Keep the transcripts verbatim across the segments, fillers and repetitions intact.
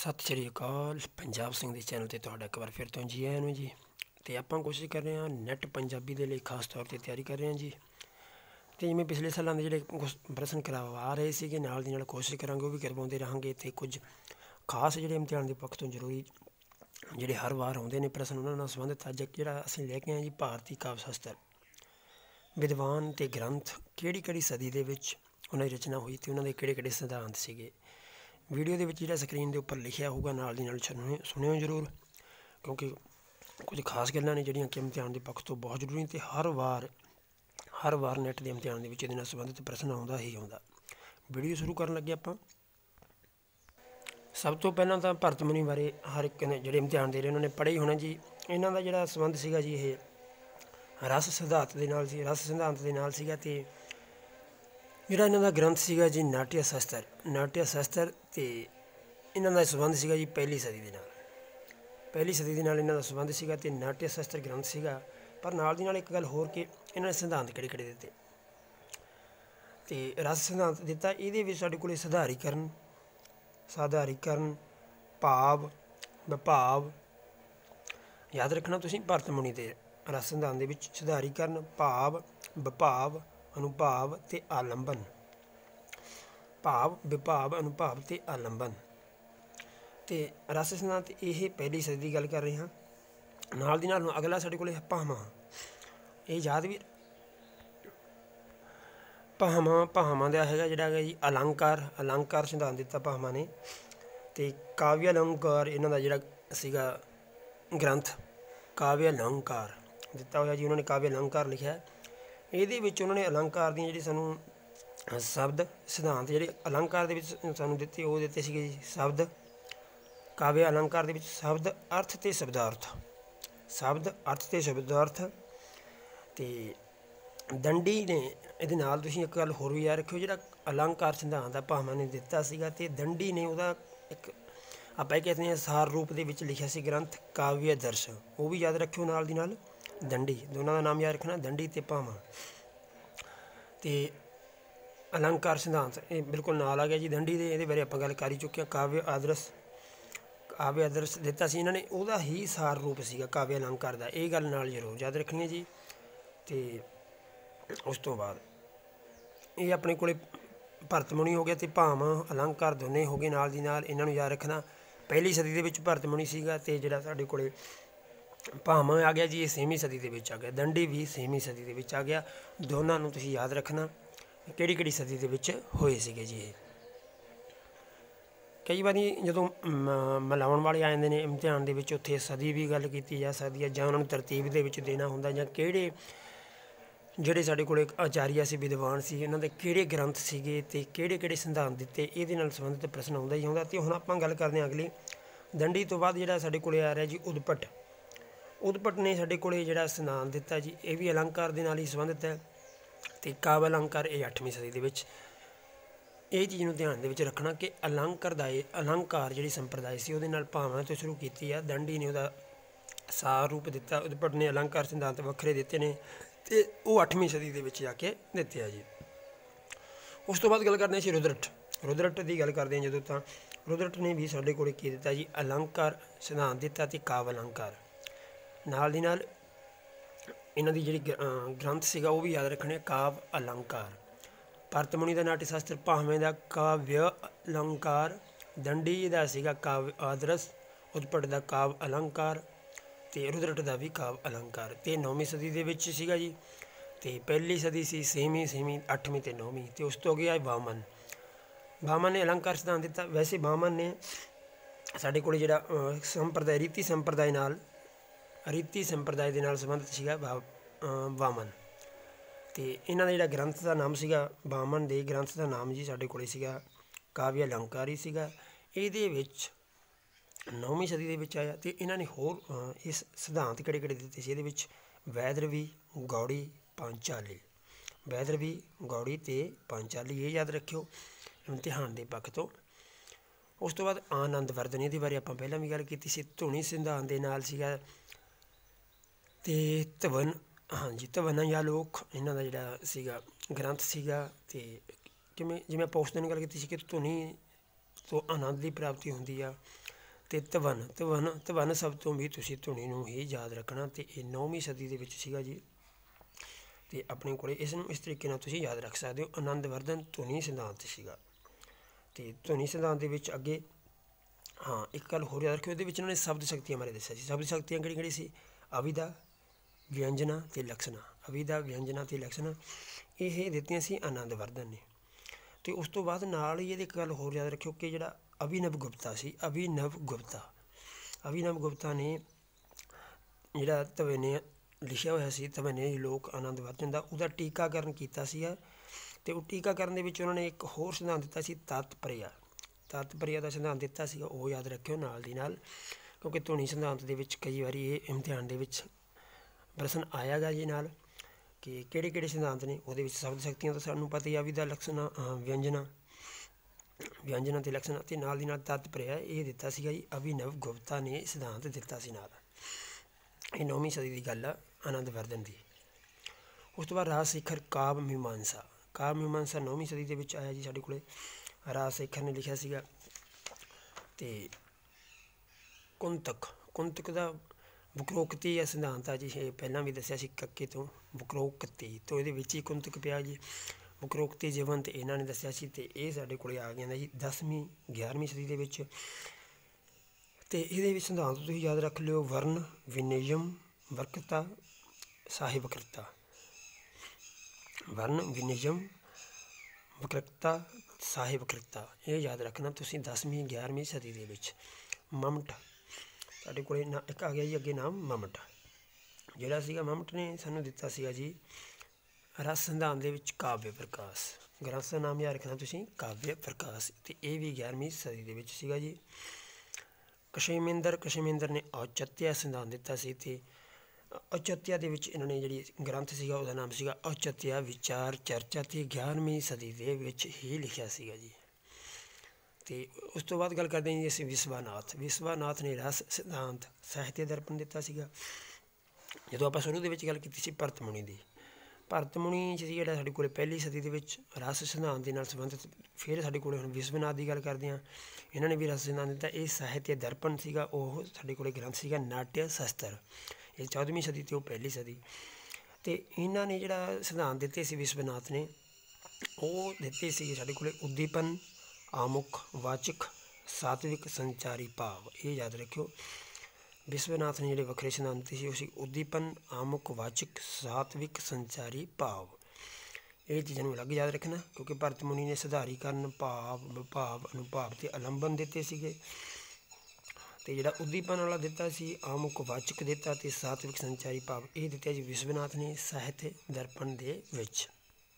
सत श्री अकाल। पंजाब सिंह के चैनल से तुहाडा एक बार फिर तो जी आया जी। तो आप कोशिश कर रहे हैं नैट पंजाबी के लिए खास तौर पर तैयारी कर रहे हैं जी। तो जिमें पिछले सालों के जो प्रश्न करवा रहे थे नाल दी नाल कोशिश करांगे वो भी करवाते रहेंगे। तो कुछ खास जो इम्तिहान के पक्ष तो जरूरी जोड़े हर वार आते हैं प्रश्न उन्होंने संबंधित अज जो असीं लैके आए जी भारतीय काव्य शास्त्र विद्वान ते ग्रंथ किहड़ी किहड़ी सदी दे विच उन्हां दी रचना हुई तो उन्होंने किहड़े किहड़े सिद्धांत सीगे। वीडियो के जो स्क्रीन के उपर लिखा होगा नाल दी नाल सुनियो सुनियो जरूर, क्योंकि कुछ खास गल्लां ने जिहड़ियां कि इम्तिहान के पक्ष तो बहुत जरूरी तो हर वार हर वार नैट के इम्तिहान के इहदे नाल संबंधित प्रश्न आउंदा ही आउंदा। वीडियो शुरू करन लगे आपां सब तो पहलां तां भरत मुनि बारे हर एक ने जिहड़े इम्तिहान दे रहे उन्होंने पढ़े ही होना जी। इन्हां दा जिहड़ा संबंध सीगा जी ये रस सिद्धांत दे नाल सी रस सिद्धांत दे नाल सीगा ते जिहड़ा इन्हां दा ग्रंथ सीगा जी नाट्य शास्त्र नाट्य शास्त्र ते इन्हां दा संबंध सीगा जी पहली सदी दे नाल पहली सदी दे नाल इन्हां दा संबंध सीगा ते नाट्य शास्त्र ग्रंथ सीगा। पर नाल दी नाल एक गल होर कि इन्हां ने सिद्धांत किहड़े किहड़े दित्ते ते रस सिद्धांत दित्ता इहदे विच साडे कोल सधारीकरण साधारीकरण भाव विभाव याद रखना तुसीं भरत मुनि दे रस सिद्धांत दे विच सधारीकरण भाव विभाव अनुभाव ते आलंबन भाव विभाव अनुभाव ते आलंबन ते रस सिद्धांत ये पहली सदी की गल कर रहे हैं। नाल दी नाल अगला साडे कोल भावां ये याद भी भावां भावां दा हैगा जिहड़ा है जी अलंकार अलंकार सिद्धांत दिता भावां ने ते काव्य अलंकार इन्हां दा जिहड़ा सीगा ग्रंथ काव्य अलंकार दिता होया जी। उन्होंने काव्य अलंकार लिखा है ਇਹਦੇ ਵਿੱਚ ਉਹਨਾਂ ਨੇ अलंकार ਦੀਆਂ ਜਿਹੜੀ ਸਾਨੂੰ शब्द सिद्धांत ਜਿਹੜੇ अलंकार ਦੇ ਵਿੱਚ ਸਾਨੂੰ ਦਿੱਤੇ ਉਹ ਦਿੱਤੇ ਸੀਗੇ ਜੀ शब्द ਕਾਵਿ अलंकार ਦੇ ਵਿੱਚ शब्द अर्थ ਤੇ शब्दार्थ शब्द अर्थ ਤੇ शब्दार्थ ਤੇ ਦੰਡੀ ਨੇ ਇਹਦੇ ਨਾਲ ਤੁਸੀਂ ਇੱਕ ਗੱਲ ਹੋਰ ਵੀ ਯਾਦ ਰੱਖਿਓ ਜਿਹੜਾ अलंकार सिद्धांत ਆ ਭਾਵਾਂ ਨੇ ਦਿੱਤਾ ਸੀਗਾ ਤੇ ਦੰਡੀ ਨੇ ਉਹਦਾ ਇੱਕ ਆਪਾਂ ਇਹ ਕਹਿੰਦੇ ਹਾਂ ਸਾਰ ਰੂਪ ਦੇ ਵਿੱਚ ਲਿਖਿਆ ਸੀ ਗ੍ਰੰਥ ਕਾਵਿ ਆਦਰਸ਼ ਉਹ ਵੀ ਯਾਦ ਰੱਖਿਓ ਨਾਲ ਦੀ ਨਾਲ दंडी दोनों का नाम याद रखना दंडी ते भावां ते अलंकार सिद्धांत ये बिल्कुल नाल आ गया जी दंडी दे ये बारे आप गल कर ही चुके हैं। काव्य आदर्श काव्य आदर्श दिता सी इन्होंने उहदा ही सार रूप सीगा काव्य अलंकार का ये गल नाल जरूर याद रखनी है जी। तो उस तो बाद ये अपने कोले भरत मुनि हो गया तो भावां अलंकार दोने हो गए नाल दी नाल इन्हां नूं याद रखना। पहली सदी दे विच भरत मुनि सीगा ते जिहड़ा साडे कोले भावां आ गया जी ये छेवीं सदी के आ गया दंडी भी छेवीं सदी के आ गया। दोनों नूं तुसीं याद रखना किहड़ी किहड़ी सदी के विच होए सीगे जी। ये कई बार जदों मिलाउण वाले आ जांदे ने इम्तिहान दे विच उत्थे सदी भी गल कीती जा सकदी है जां उन्हां नूं तरतीब दे विच देना हुंदा जां किहड़े जिहड़े साडे कोल आचार्य सी विद्वान सी इन्हां दे किहड़े ग्रंथ सीगे ते किहड़े किहड़े सिद्धांत दित्ते इहदे नाल संबंधित प्रश्न आउंदा ही आउंदा। ते हुण आपां गल करदे हां अगली दंडी तो बाद जिहड़ा साडे कोल आ रहा जी उदभट उदभट ने साडे कोले जिहड़ा सिद्धांत दिता जी ये भी अलंकार दे नाल ही संबंधित है तो काव्य अलंकार ये अठवीं सदी दे विच ये चीज़ नूं ध्यान दे विच रखना कि अलंकार दा अलंकार जिहड़ी संप्रदाय सी उहदे नाल भावां तो शुरू कीती है दंडी ने उहदा सार रूप दिता उदभट ने अलंकार सिद्धांत वखरे दिते ने ते वो अठवीं सदी दे विच जाके दिते आ जी। उस तो बाद गल करदे सी रुद्रट रुद्रट की गल करदे जदों तां रुद्रट ने भी साडे कोले की दिता जी अलंकार सिद्धांत दिता ते काव्य अलंकार नाल दी नाल इन्हां दी जिहड़ी ग्रंथ सीगा वो भी याद रखने काव्य अलंकार भरत मुनि दा नाट्य शास्त्र भावें दा काव्य अलंकार दंडी दा सीगा काव्य आदर्श उदभट दा काव्य अलंकार ते रुद्रट दा भी काव्य अलंकार ते नौवीं सदी दे विच सीगा जी। ते पहली सदी सी छेवीं छेवीं अठवीं ते नौवीं ते उस तो गया वामन वामन ने अलंकार सिद्धांत दिता। वैसे वामन ने साडे कोल जिहड़ा संप्रदाय रीति संप्रदाय नाल रीति संप्रदाय के नाल संबंधित सीगा वामन तो इन्हां दा जिहड़ा ग्रंथ का नाम सीगा वामन दे ग्रंथ का नाम जी साडे कोले सीगा काव्य अलंकार ही सीगा। इहदे विच नौवीं सदी दे विच आया तो इन्हां ने होर इस सिद्धांत किहड़े किहड़े दित्ते सी इहदे विच वैदरवी गौड़ी पांचाली वैदरवी गौड़ी ते पांचाली ये याद रखियो इम्तिहान के पक्ष तो। उस तो बाद आनंद वर्धन इहदे बारे आपां पहलां भी गल कीती सी धुनी सिद्धांत दे नाल सीगा ते धवन हाँ जी धवन या लोक इन्हां दा जिहड़ा सीगा ग्रंथ सीगा ते जिवें जिवें आपां उस दिन गल कीती सी कि धुनी तो आनंद की प्राप्ति होंदी आ ਤੇ ਧਵਨ ਧਵਨ ਧਵਨ ਸ਼ਬਦ ਤੋਂ ਵੀ ਤੁਸੀਂ ਧੁਨੀ ਨੂੰ ਹੀ ਯਾਦ ਰੱਖਣਾ। ਤੇ ਇਹ ਨੌਵੀਂ ਸਦੀ ਦੇ ਵਿੱਚ ਸੀਗਾ ਜੀ। ਤੇ ਆਪਣੇ ਕੋਲ ਇਸ ਨੂੰ ਇਸ ਤਰੀਕੇ ਨਾਲ ਤੁਸੀਂ ਯਾਦ ਰੱਖ ਸਕਦੇ ਹੋ। ਆਨੰਦਵਰਧਨ ਧੁਨੀ ਸਿਧਾਂਤ ਸੀਗਾ। ਤੇ ਧੁਨੀ ਸਿਧਾਂਤ ਦੇ ਵਿੱਚ ਅੱਗੇ ਹਾਂ ਇੱਕ ਗੱਲ ਹੋਰ ਯਾਦ ਰੱਖਿਓ, ਇਹਦੇ ਵਿੱਚ ਇਹਨਾਂ ਨੇ ਸ਼ਬਦ ਸ਼ਕਤੀਆਂ ਬਾਰੇ ਦੱਸਿਆ ਸੀ। ਸ਼ਬਦ ਸ਼ਕਤੀਆਂ ਕਿਹੜੀ ਕਿਹੜੀ ਸੀ? ਅਵਿਦਾ, ਵਿਅੰਜਨਾ ਅਤੇ ਲਕਸ਼ਣਾ। ਅਵਿਦਾ, ਵਿਅੰਜਨਾ ਅਤੇ ਲਕਸ਼ਣਾ ਇਹ ਦਿੱਤੀਆਂ ਸੀ ਆਨੰਦਵਰਧਨ ਨੇ। ਅਤੇ ਉਸ ਤੋਂ ਬਾਅਦ ਨਾਲ ਹੀ ਇਹਦੇ ਇੱਕ ਗੱਲ ਹੋਰ ਯਾਦ ਰੱਖਿਓ ਕਿ ਜਿਹੜਾ ਅਭਿਨਵ ਗੁਪਤਾ ਸੀ, ਅਭਿਨਵ ਗੁਪਤਾ ਅਭਿਨਵ ਗੁਪਤਾ ਨੇ ਜਿਹੜਾ ਧਵੇ ਨੇ ਲਿਖਿਆ ਹੋਇਆ ਸੀ ਧਵਨੇ ਲੋਕ ਆਨੰਦਵਰਧਨ ਦਾ, ਉਹਦਾ ਟੀਕਾਕਰਨ ਕੀਤਾ ਸੀਗਾ। ਅਤੇ ਉਹ ਟੀਕਾਕਰਨ ਦੇ ਵਿੱਚ ਉਹਨਾਂ ਨੇ ਇੱਕ ਹੋਰ ਸਿਧਾਂਤ ਦਿੱਤਾ ਸੀ ਤਾਤਪਰਿਆ। ਤਾਤਪਰਿਆ ਦਾ ਸਿਧਾਂਤ ਦਿੱਤਾ ਸੀਗਾ, ਉਹ ਯਾਦ ਰੱਖਿਓ ਨਾਲ ਦੀ ਨਾਲ, ਕਿਉਂਕਿ ਧੁਨੀ ਸਿਧਾਂਤ ਦੇ ਵਿੱਚ ਕਈ ਵਾਰੀ ਇਹ ਇਮਤਿਹਾਨ ਦੇ ਵਿੱਚ ਪ੍ਰਸ਼ਨ ਆਇਆ ਗਾ ਜੀ ਨਾਲ ਕਿ ਕਿਹੜੇ ਕਿਹੜੇ ਸਿਧਾਂਤ ਨੇ। ਉਹਦੇ ਵਿੱਚ ਸ਼ਬਦ ਸ਼ਕਤੀਆਂ ਤਾਂ ਸਾਨੂੰ ਪਤਾ ਹੀ ਆ, ਅਵਿਦਾ, ਲਕਸ਼ਣਾ, ਵਿਅੰਜਨਾ ਵਿਅੰਜਨਾ ਅਤੇ ਲਕਸ਼ਣਾ, ਅਤੇ ਨਾਲ ਦੀ ਨਾਲ ਤਾਤਪਰਿਆ ਇਹ ਦਿੱਤਾ ਸੀਗਾ ਜੀ ਅਭਿਨਵ ਗੁਪਤਾ ਨੇ ਸਿਧਾਂਤ ਦਿੱਤਾ ਸੀ ਨਾਲ। ਇਹ ਨੌਵੀਂ ਸਦੀ ਦੀ ਗੱਲ ਆ ਆਨੰਦਵਰਧਨ ਦੀ। ਉਸ ਤੋਂ ਬਾਅਦ ਰਾਜ ਸਿਖਰ ਕਾਵਿ ਮੀਮਾਂਸਾ। ਕਾਵਿ ਮੀਮਾਂਸਾ ਨੌਵੀਂ ਸਦੀ ਦੇ ਵਿੱਚ ਆਇਆ ਜੀ ਸਾਡੇ ਕੋਲ। ਰਾਜ ਸਿਖਰ ਨੇ ਲਿਖਿਆ ਸੀਗਾ। ਅਤੇ ਕੁੰਤਕ ਕੁੰਤਕ ਦਾ ਵਕਰੋਕਤੀ ਦਾ ਸਿਧਾਂਤ ਆ ਜੀ। ਇਹ ਪਹਿਲਾਂ ਵੀ ਦੱਸਿਆ ਸੀ ਕੱਕੇ ਤੋਂ ਵਕਰੋਕਤੀ ਤੋਂ, ਇਹਦੇ ਵਿੱਚ ਹੀ ਕੁੰਤਕ ਪਿਆ ਜੀ। ਵਕਰੋਕਤੀ ਜੀਵਨ ਇਹਨਾਂ ਨੇ ਦੱਸਿਆ ਸੀ। ਅਤੇ ਇਹ ਸਾਡੇ ਕੋਲ ਆ ਗਿਆ ਜੀ ਦਸਵੀਂ ਗਿਆਰਵੀਂ ਸਦੀ ਦੇ ਵਿੱਚ। ਅਤੇ ਇਹਦੇ ਵਿੱਚ ਸਿਧਾਂਤ ਤੁਸੀਂ ਯਾਦ ਰੱਖ ਲਿਓ ਵਰਨ, ਵਿਨਯਮ, ਵਕ੍ਰਤਾ, ਸਾਹਿਬਕ੍ਰਤਾ। ਵਰਨ, ਵਿਨਯਮ, ਵਕ੍ਰਤਾ, ਸਾਹਿਬਕ੍ਰਤਾ ਇਹ ਯਾਦ ਰੱਖਣਾ ਤੁਸੀਂ ਦਸਵੀਂ ਗਿਆਰਵੀਂ ਸਦੀ ਦੇ ਵਿੱਚ। ਮੰਮਟ ਸਾਡੇ ਕੋਲ ਨਾ ਇੱਕ ਆ ਗਿਆ ਜੀ ਅੱਗੇ ਨਾਮ ਮੰਮਟ। ਜਿਹੜਾ ਸੀਗਾ ਮੰਮਟ ਨੇ ਸਾਨੂੰ ਦਿੱਤਾ ਸੀਗਾ ਜੀ ਰਸ ਸਿਧਾਂਤ ਦੇ ਵਿੱਚ ਕਾਵਿ ਪ੍ਰਕਾਸ਼। ਗ੍ਰੰਥ ਦਾ ਨਾਮ ਯਾਦ ਰੱਖਣਾ ਤੁਸੀਂ ਕਾਵਿ ਪ੍ਰਕਾਸ਼। ਅਤੇ ਇਹ ਵੀ ਗਿਆਰਵੀਂ ਸਦੀ ਦੇ ਵਿੱਚ ਸੀਗਾ ਜੀ। ਕਸ਼ੇਮੇਂਦਰ ਕਸ਼ੇਮੇਂਦਰ ਨੇ ਔਚਿਤਯ ਸਿਧਾਂਤ ਦਿੱਤਾ ਸੀ। ਅਤੇ ਔਚਿਤਯ ਦੇ ਵਿੱਚ ਇਹਨਾਂ ਨੇ ਜਿਹੜੀ ਗ੍ਰੰਥ ਸੀਗਾ ਉਹਦਾ ਨਾਮ ਸੀਗਾ ਔਚਿਤਯ ਵਿਚਾਰ ਚਰਚਾ। ਅਤੇ ਗਿਆਰਵੀਂ ਸਦੀ ਦੇ ਵਿੱਚ ਹੀ ਲਿਖਿਆ ਸੀਗਾ ਜੀ। ਅਤੇ ਉਸ ਤੋਂ ਬਾਅਦ ਗੱਲ ਕਰਦੇ ਹਾਂ ਜੀ ਅਸੀਂ ਵਿਸ਼ਵਾਨਾਥ। ਵਿਸ਼ਵਾਨਾਥ ਨੇ ਰਸ ਸਿਧਾਂਤ ਸਾਹਿਤਯ ਦਰਪਣ ਦਿੱਤਾ ਸੀਗਾ। ਜਦੋਂ ਆਪਾਂ ਸ਼ੁਰੂ ਦੇ ਵਿੱਚ ਗੱਲ ਕੀਤੀ ਸੀ ਭਰਤ ਮੁਨੀ ਦੀ, ਭਰਤ ਮੁਨੀ ਸੀ ਜਿਹੜਾ ਸਾਡੇ ਕੋਲ ਪਹਿਲੀ ਸਦੀ ਦੇ ਵਿੱਚ ਰਸ ਸਿਧਾਂਤ ਦੇ ਨਾਲ ਸੰਬੰਧਿਤ। ਫਿਰ ਸਾਡੇ ਕੋਲ ਹੁਣ ਵਿਸ਼ਵਨਾਥ ਦੀ ਗੱਲ ਕਰਦੇ ਹਾਂ। ਇਹਨਾਂ ਨੇ ਵੀ ਰਸ ਸਿਧਾਂਤ ਦਿੱਤਾ। ਇਹ ਸਾਹਿਤਯ ਦਰਪਣ ਸੀਗਾ। ਉਹ ਸਾਡੇ ਕੋਲ ਗ੍ਰੰਥ ਸੀਗਾ ਨਾਟਯ ਸ਼ਸਤਰ। ਇਹ ਚੌਦਵੀਂ ਸਦੀ ਅਤੇ ਉਹ ਪਹਿਲੀ ਸਦੀ। ਅਤੇ ਇਹਨਾਂ ਨੇ ਜਿਹੜਾ ਸਿਧਾਂਤ ਦਿੱਤੇ ਸੀ ਵਿਸ਼ਵਨਾਥ ਨੇ, ਉਹ ਦਿੱਤੇ ਸੀਗੇ ਸਾਡੇ ਕੋਲ ਉਦੀਪਨ, ਆਮੁਖ, ਵਾਚਕ, ਸਾਤਵਿਕ, ਸੰਚਾਰੀ ਭਾਵ। ਇਹ ਯਾਦ ਰੱਖਿਓ ਵਿਸ਼ਵਨਾਥ ਨੇ ਜਿਹੜੇ ਵੱਖਰੇ ਸਿਧਾਂਤ ਦਿੱਤੇ ਸੀ ਉਹ ਸੀ ਉਦੀਪਨ, ਆਮੁਖ, ਵਾਚਕ, ਸਾਤਵਿਕ, ਸੰਚਾਰੀ ਭਾਵ। ਇਹ ਚੀਜ਼ਾਂ ਨੂੰ ਅਲੱਗ ਯਾਦ ਰੱਖਣਾ ਕਿਉਂਕਿ ਭਰਤ ਮੁਨੀ ਨੇ ਸੁਧਾਰੀਕਰਨ, ਭਾਵ, ਵਿਭਾਵ, ਅਨੁਭਾਵ ਅਤੇ ਅਲੰਬਨ ਦਿੱਤੇ ਸੀਗੇ। ਅਤੇ ਜਿਹੜਾ ਉਦੀਪਨ ਵਾਲਾ ਦਿੱਤਾ ਸੀ, ਆਮੁਖ, ਵਾਚਕ ਦਿੱਤਾ ਅਤੇ ਸਾਤਵਿਕ, ਸੰਚਾਰੀ ਭਾਵ ਇਹ ਦਿੱਤੇ ਜੀ ਵਿਸ਼ਵਨਾਥ ਨੇ ਸਾਹਿਤ ਦਰਪਣ ਦੇ ਵਿੱਚ।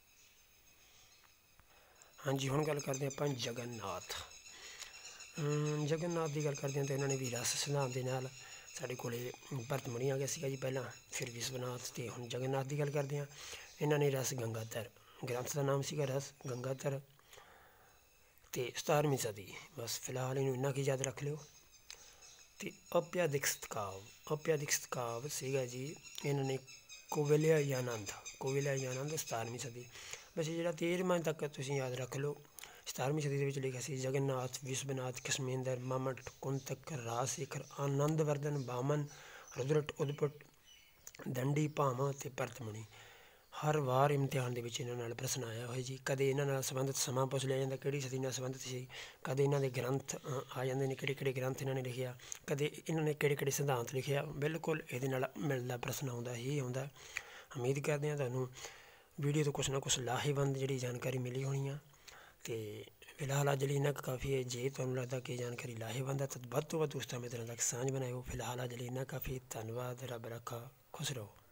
ਹਾਂਜੀ ਹੁਣ ਗੱਲ ਕਰਦੇ ਆਪਾਂ ਜਗਨਨਾਥ। ਜਗਨਨਾਥ ਦੀ ਗੱਲ ਕਰਦੇ ਹਾਂ ਤਾਂ ਇਹਨਾਂ ਨੇ ਵੀ ਰਸ ਸਿਧਾਂਤ ਦੇ ਨਾਲ ਸਾਡੇ ਕੋਲ ਭਰਤ ਮੁਨੀ ਆ ਗਿਆ ਸੀਗਾ ਜੀ ਪਹਿਲਾਂ, ਫਿਰ ਵਿਸ਼ਵਨਾਥ ਅਤੇ ਹੁਣ ਜਗਨਨਾਥ ਦੀ ਗੱਲ ਕਰਦੇ ਹਾਂ। ਇਹਨਾਂ ਨੇ ਰਸ ਗੰਗਾਧਰ, ਗ੍ਰੰਥ ਦਾ ਨਾਮ ਸੀਗਾ ਰਸ ਗੰਗਾਧਰ। ਅਤੇ ਸਤਾਰਵੀਂ ਸਦੀ ਬਸ ਫਿਲਹਾਲ ਇਹਨੂੰ ਇੰਨਾ ਕੁ ਯਾਦ ਰੱਖ ਲਿਓ। ਅਤੇ ਅਪਿਆਦਿਕਸ਼ਤ ਕਾਵਿ, ਅਪਿਆਦਿਕਸ਼ਤ ਕਾਵਿ ਸੀਗਾ ਜੀ ਇਹਨਾਂ ਨੇ ਕੋਵਿਲਯਾਨੰਦ, ਕੋਵਿਲਯਾਨੰਦ ਸਤਾਰਵੀਂ ਸਦੀ। ਵੈਸੇ ਜਿਹੜਾ ਤੇਰ੍ਹਵਾਂ ਤੱਕ ਤੁਸੀਂ ਯਾਦ ਰੱਖ ਲਓ। ਸਤਾਰਵੀਂ ਸਦੀ ਦੇ ਵਿੱਚ ਲਿਖਿਆ ਸੀ ਜਗਨਨਾਥ, ਵਿਸ਼ਵਨਾਥ, ਕਸ਼ਮੇਂਦਰ, ਮੰਮਟ, ਕੁੰਤਕ, ਰਾਜ ਸਿਖਰ, ਆਨੰਦਵਰਧਨ, ਬਾਮਨ, ਰੁਦਰਟ, ਉਦਪਟ, ਦੰਡੀ, ਭਾਮਾ ਅਤੇ ਭਰਤ ਮੁਨੀ। ਹਰ ਵਾਰ ਇਮਤਿਹਾਨ ਦੇ ਵਿੱਚ ਇਹਨਾਂ ਨਾਲ ਪ੍ਰਸ਼ਨ ਆਇਆ ਹੋਇਆ ਜੀ। ਕਦੇ ਇਹਨਾਂ ਨਾਲ ਸੰਬੰਧਿਤ ਸਮਾਂ ਪੁੱਛ ਲਿਆ ਜਾਂਦਾ ਕਿਹੜੀ ਸਦੀ ਨਾਲ ਸੰਬੰਧਿਤ ਸੀ, ਕਦੇ ਇਹਨਾਂ ਦੇ ਗ੍ਰੰਥ ਆ ਜਾਂਦੇ ਨੇ ਕਿਹੜੇ ਕਿਹੜੇ ਗ੍ਰੰਥ ਇਹਨਾਂ ਨੇ ਲਿਖਿਆ, ਕਦੇ ਇਹਨਾਂ ਨੇ ਕਿਹੜੇ ਕਿਹੜੇ ਸਿਧਾਂਤ ਲਿਖਿਆ। ਬਿਲਕੁਲ ਇਹਦੇ ਨਾਲ ਮਿਲਦਾ ਪ੍ਰਸ਼ਨ ਆਉਂਦਾ ਹੀ ਆਉਂਦਾ। ਉਮੀਦ ਕਰਦੇ ਹਾਂ ਤੁਹਾਨੂੰ ਵੀਡੀਓ ਤੋਂ ਕੁਛ ਨਾ ਕੁਛ ਲਾਹੇਵੰਦ ਜਿਹੜੀ ਜਾਣਕਾਰੀ ਮਿਲੀ ਹੋਣੀ ਆ। ਅਤੇ ਫਿਲਹਾਲ ਅੱਜ ਲਈ ਇੰਨਾ ਕੁ ਕਾਫੀ ਹੈ। ਜੇ ਤੁਹਾਨੂੰ ਲੱਗਦਾ ਕਿ ਜਾਣਕਾਰੀ ਲਾਹੇਵੰਦ ਹੈ ਤਾਂ ਵੱਧ ਤੋਂ ਵੱਧ ਦੋਸਤਾਂ ਮਿੱਤਰਾਂ ਤੱਕ ਸਾਂਝ ਬਣਾਇਓ। ਫਿਲਹਾਲ ਅੱਜ ਲਈ ਇੰਨਾ ਕਾਫੀ। ਧੰਨਵਾਦ। ਰੱਬ ਰਾਖਾ। ਖੁਸ਼ ਰਹੋ।